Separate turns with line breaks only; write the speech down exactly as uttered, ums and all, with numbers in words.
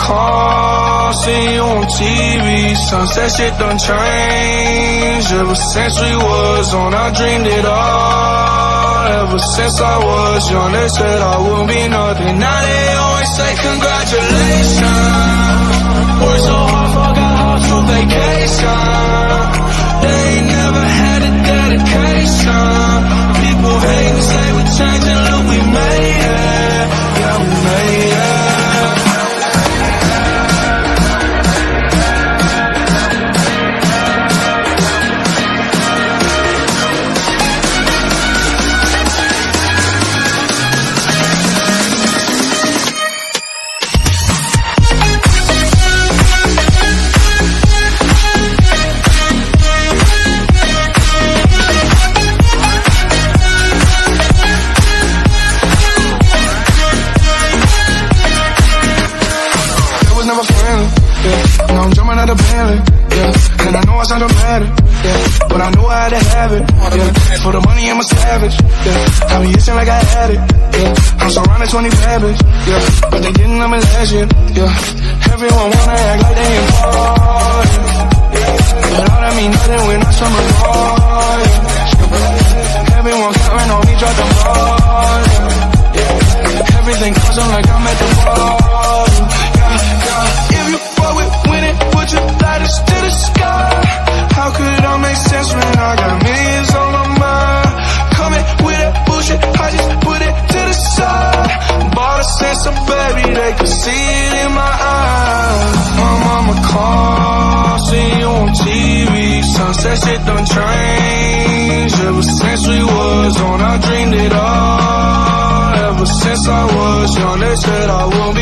car, see you on T V. Sunset shit done changed. Ever since we was on, I dreamed it all. Ever since I was young, they said I wouldn't be nothing. Now they always say congratulations. Worked so hard, forgot how to vacation. They ain't never had a dedication. People hate and say we're changing, look, we made it. Yeah, we made it. Yeah, and I know I sound dramatic, yeah, but I knew I had to have it, yeah. For the money, I'm a savage, yeah. I be itching like I had it, yeah. I'm surrounded twenty bad bitch, yeah, but they didn't know me last year, yeah. Everyone wanna act like they important, but all that mean nothing when I show my heart, yeah. Everyone counting on me, drop the ball, yeah. Everything comes on like I'm at the ball, yeah, yeah. If you fuck with winning, put your lighters to the sky. How could it all make sense when I got millions on my mind? Coming with that bullshit, I just put it to the side. Bought a sense of baby, they could see it in my eyes. My mama called, see you on T V. Sunset shit done changed. Ever since we was on, I dreamed it all. Ever since I was young, they said I would